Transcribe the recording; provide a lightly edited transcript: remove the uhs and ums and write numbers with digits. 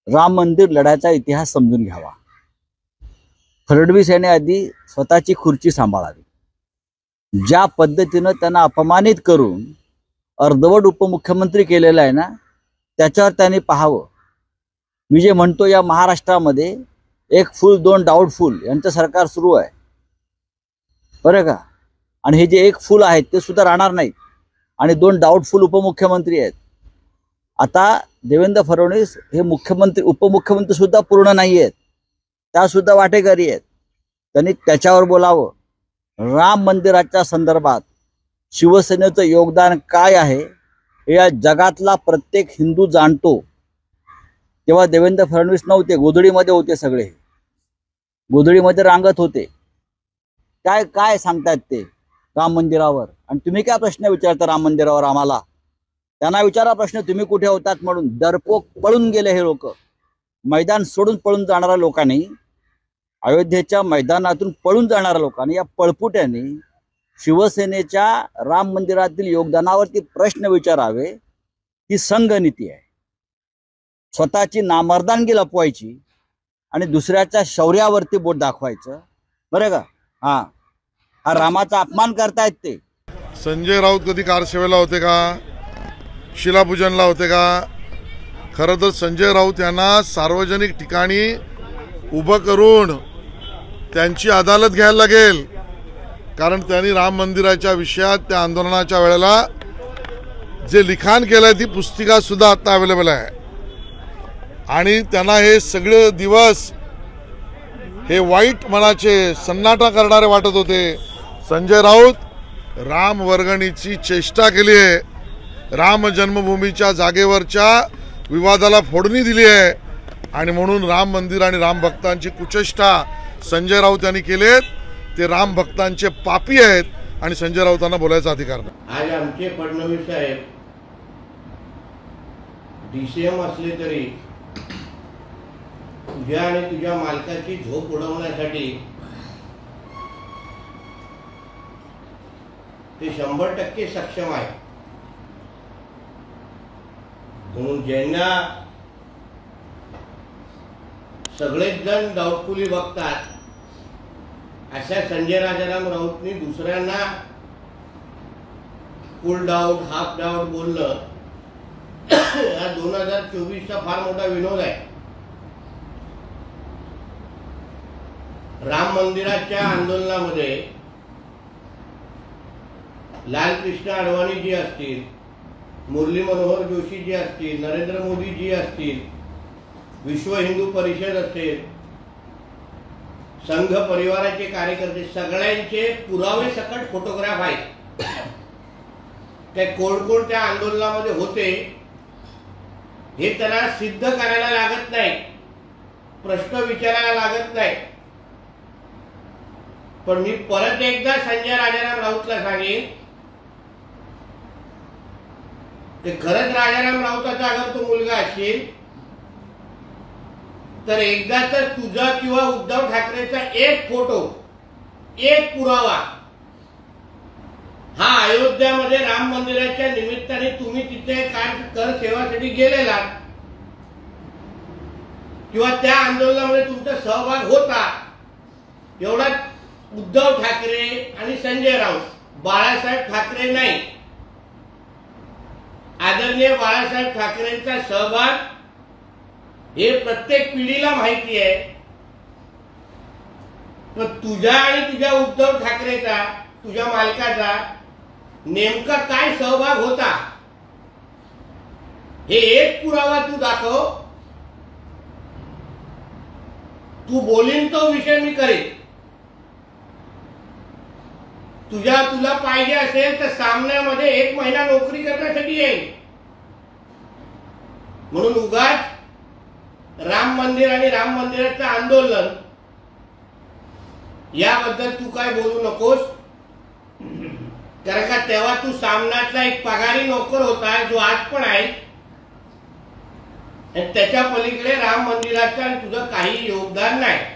राम मंदिर लढ्याचा इतिहास समजून घ्यावा। फडणवीस यांनी आधी स्वतःची खुर्ची सांभाळावी। ज्या पद्धतीनं त्यांना अपमानित करून अर्धवट उपमुख्यमंत्री केलेला आहे ना, त्याच्यावर त्यांनी पाहावं। मी जे म्हणतो, या महाराष्ट्रामध्ये एक फुल दोन डाऊटफुल यांचं सरकार सुरू आहे, बरं का। आणि हे जे एक फुल आहेत ते सुद्धा राहणार नाहीत आणि दोन डाऊटफुल उपमुख्यमंत्री आहेत। आता देवेंद्र फडणवीस हे मुख्यमंत्री उपमुख्यमंत्री सुद्धा पूर्ण नाही आहेत, त्या सुद्धा वाटेकरी आहेत। त्यांनी त्याच्यावर बोलावं। राम मंदिराच्या संदर्भात शिवसेनेचं योगदान काय आहे हे या जगातला प्रत्येक हिंदू जाणतो। तेव्हा देवेंद्र फडणवीस नव्हते, गोधडीमध्ये होते, सगळे गोधडीमध्ये रांगत होते। काय काय सांगतायत ते राम मंदिरावर, आणि तुम्ही काय प्रश्न विचारता राम मंदिरावर आम्हाला? त्यांना विचारा प्रश्न, तुम्ही कुठे होतात म्हणून। डरपोक पळून गेले हे लोक, मैदान सोडून पळून जाणाऱ्या लोकांनी, अयोध्येच्या मैदानातून पळून जाणाऱ्या लोकांनी, या पळपुट्यांनी शिवसेनेच्या राम मंदिरातील योगदानावरती प्रश्न विचारावे। ही संघनीती आहे, स्वतःची नामर्दानगी लपवायची आणि दुसऱ्याच्या शौर्यावरती बोट दाखवायचं, बरं का। हा रामाचा अपमान करतायत ते। संजय राऊत कधी कारसेवेला होते का, शिलापूजनला होते का? खरं तर संजय राऊत यांना सार्वजनिक ठिकाणी उभं करून त्यांची अदालत घ्यायला लागेल, कारण त्यांनी राम मंदिराच्या विषयात त्या आंदोलनाच्या वेळेला जे लिखाण केलंय ती पुस्तिका सुद्धा आता अवेलेबल आहे। आणि त्यांना हे सगळे दिवस हे वाईट मनाचे सन्नाटा करणारे वाटत होते। संजय राऊत राम वर्गणीची चेष्टा केली आहे, राम जन्मभूमीच्या जागेवरच्या विवादाला फोडणी दिली आहे, आणि म्हणून राम मंदिर आणि राम भक्तांची कुचेष्टा संजय राऊत यांनी केलेत। ते राम भक्तांचे पापी आहेत आणि संजय राऊतांना बोलायचा अधिकार नाही। आज आमचे फडणवीस साहेब डीसीएम असले तरी तुझ्या आणि तुझ्या मालकाची झोप उडवण्यासाठी ते 100% सक्षम आहे। म्हणून ज्यांना सगळेच जण डाऊटफुली बघतात, अशा संजय राजाराम राऊतनी दुसऱ्यांना फुल डाऊट हाफ डाऊट बोलणं हा 2024चा फार मोठा विनोद आहे। राम मंदिराच्या आंदोलनामध्ये लालकृष्ण अडवाणी जी असतील, मुरली मनोहर जोशी जी असतील, नरेंद्र मोदी जी असतील, विश्व हिंदू परिषद असेल, संघ परिवाराचे कार्यकर्ते, सगळ्यांचे पुरावे सकट फोटोग्राफ आहेत। ते कोण कोण त्या आंदोलनामध्ये होते हे त्यांना सिद्ध करायला लागत नाही, प्रश्न विचारायला लागत नाही। पण मी परत एकदा संजय राजाराम राऊतला सांगेन, ते खरंच राजाराम राऊताचा अगर तो मुलगा असेल तर एकदा तर तुझा किंवा उद्धव ठाकरेचा एक फोटो, एक पुरावा, हा अयोध्यामध्ये राम मंदिराच्या निमित्ताने तुम्ही तिथे कर सेवासाठी गेलेला किंवा त्या आंदोलनामध्ये तुमचा सहभाग होता, एवढा उद्धव ठाकरे आणि संजय राऊत, बाळासाहेब ठाकरे नाही, आदरणीय बाळासाहेब ठाकरेंचा सहभाग हे प्रत्येक पिढीला माहिती आहे। पण तुझ्या आणि तुझ्या उद्धव ठाकरेचा, तुझ्या मालकाचा नेमका काय सहभाग होता हे एक पुरावा तू दाखव। तू बोलीन तो विषय मी करेन, तुला पाहिजे असेल तर सामन्यामध्ये 1 महिना नोकरी करण्यासाठी येईल। म्हणून उगाच राम मंदिर आणि राम मंदिराचं आंदोलन याबद्दल तू काय बोलू नकोस, कारण का तेव्हा तू सामनातला एक पगारी नोकर होता, जो आज पण आहे, आणि त्याच्या पलीकडे राम मंदिराचं आणि तुझं काही योगदान नाही।